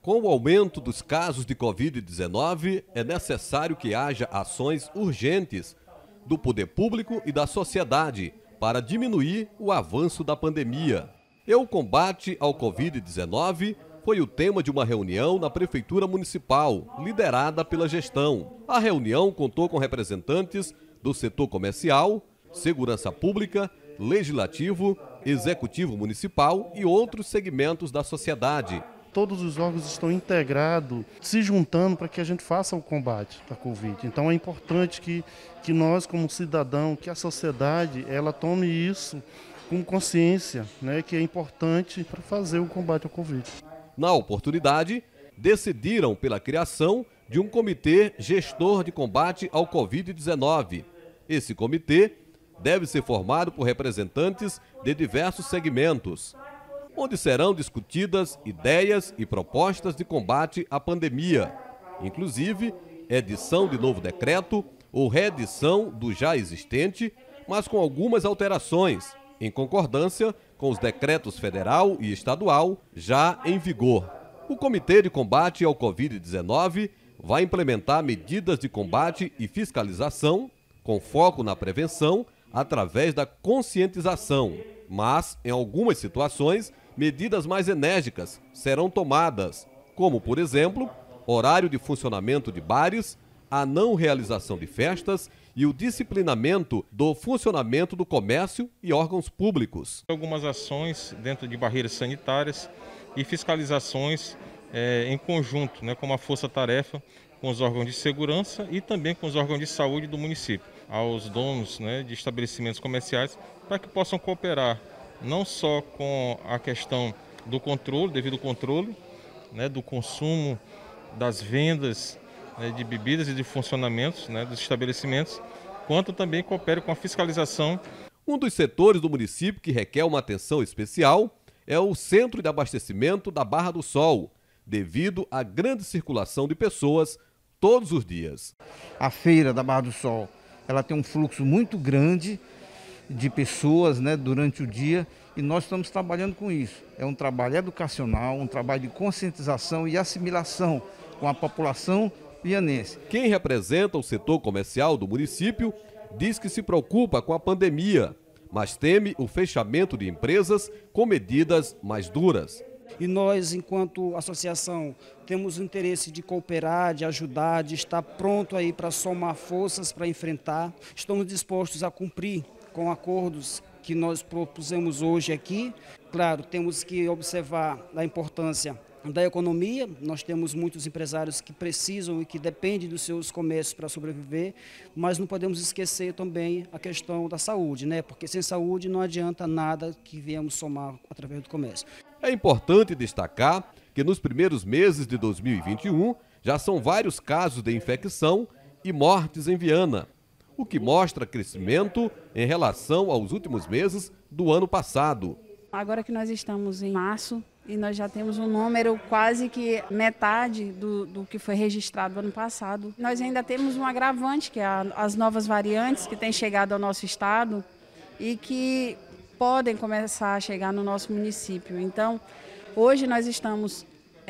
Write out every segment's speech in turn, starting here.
Com o aumento dos casos de Covid-19, é necessário que haja ações urgentes do poder público e da sociedade para diminuir o avanço da pandemia. E o combate ao Covid-19 foi o tema de uma reunião na Prefeitura Municipal, liderada pela gestão. A reunião contou com representantes do setor comercial, segurança pública, legislativo, executivo municipal e outros segmentos da sociedade. Todos os órgãos estão integrados, se juntando para que a gente faça o combate da Covid. Então é importante que nós, como cidadão, que a sociedade, ela tome isso com consciência, né, que é importante para fazer o combate ao Covid. Na oportunidade, decidiram pela criação de um comitê gestor de combate ao Covid-19. Esse comitê deve ser formado por representantes de diversos segmentos, onde serão discutidas ideias e propostas de combate à pandemia, inclusive edição de novo decreto ou reedição do já existente, mas com algumas alterações, em concordância com os decretos federal e estadual já em vigor. O Comitê de Combate ao Covid-19 vai implementar medidas de combate e fiscalização, com foco na prevenção, através da conscientização, mas, em algumas situações, medidas mais enérgicas serão tomadas, como, por exemplo, horário de funcionamento de bares, a não realização de festas e o disciplinamento do funcionamento do comércio e órgãos públicos. Algumas ações dentro de barreiras sanitárias e fiscalizações em conjunto, como a força-tarefa com os órgãos de segurança e também com os órgãos de saúde do município, aos donos de estabelecimentos comerciais, para que possam cooperar não só com a questão do controle, devido ao controle do consumo, das vendas de bebidas e de funcionamentos dos estabelecimentos, quanto também coopere com a fiscalização. Um dos setores do município que requer uma atenção especial é o Centro de Abastecimento da Barra do Sol, devido à grande circulação de pessoas todos os dias. A feira da Barra do Sol, ela tem um fluxo muito grande de pessoas durante o dia e nós estamos trabalhando com isso. É um trabalho educacional, um trabalho de conscientização e assimilação com a população vianense. Quem representa o setor comercial do município diz que se preocupa com a pandemia, mas teme o fechamento de empresas com medidas mais duras. E nós, enquanto associação, temos o interesse de cooperar, de ajudar, de estar pronto aí para somar forças para enfrentar. Estamos dispostos a cumprir com acordos que nós propusemos hoje aqui. Claro, temos que observar a importância da economia. Nós temos muitos empresários que precisam e que dependem dos seus comércios para sobreviver, mas não podemos esquecer também a questão da saúde, porque sem saúde não adianta nada que viemos somar através do comércio. É importante destacar que nos primeiros meses de 2021 já são vários casos de infecção e mortes em Viana, o que mostra crescimento em relação aos últimos meses do ano passado. Agora que nós estamos em março e nós já temos um número quase que metade do que foi registrado ano passado. Nós ainda temos um agravante, que é as novas variantes que têm chegado ao nosso estado e que podem começar a chegar no nosso município. Então, hoje nós estamos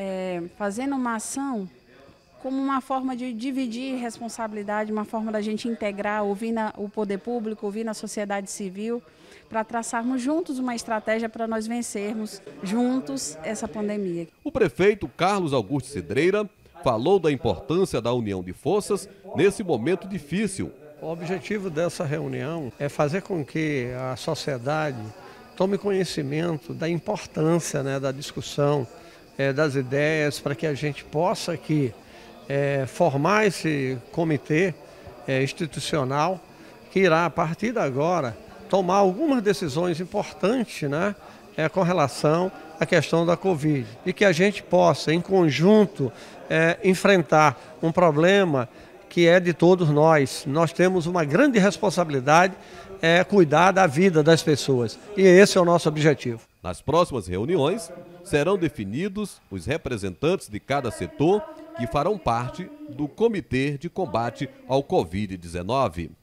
fazendo uma ação como uma forma de dividir responsabilidade, uma forma da gente integrar, ouvir o poder público, ouvir a sociedade civil, para traçarmos juntos uma estratégia para nós vencermos juntos essa pandemia. O prefeito Carlos Augusto Cidreira falou da importância da união de forças nesse momento difícil. O objetivo dessa reunião é fazer com que a sociedade tome conhecimento da importância da discussão, das ideias, para que a gente possa aqui formar esse comitê institucional que irá, a partir de agora, tomar algumas decisões importantes com relação à questão da Covid. E que a gente possa, em conjunto, enfrentar um problema que é de todos nós. Nós temos uma grande responsabilidade, cuidar da vida das pessoas. E esse é o nosso objetivo. Nas próximas reuniões, serão definidos os representantes de cada setor que farão parte do Comitê de Combate ao Covid-19.